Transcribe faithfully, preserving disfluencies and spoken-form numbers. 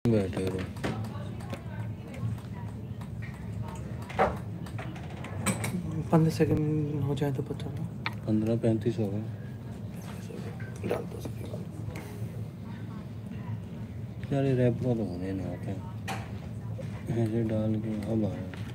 बैठे रहो। पंद्रह सेकंड हो जाए तो पता ना। पंद्रह पैंतीस हो गए। डाल दो सर। यार ये रैप का तो होने नहीं आता है, ऐसे डाल के अब आया।